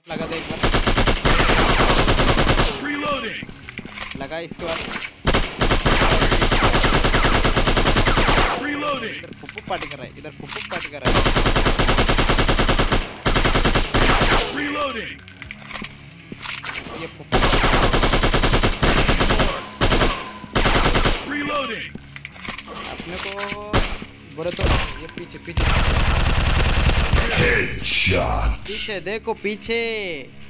लगा दे एक बार। लगा इसके बाद। इधर फुप्पू पार्टी कर रहा है, इधर फुप्पू पार्टी कर रहा है। ये फुप्पू अपने को बोले तो ये पीछे पीछे Headshot. पीछे देखो पीछे।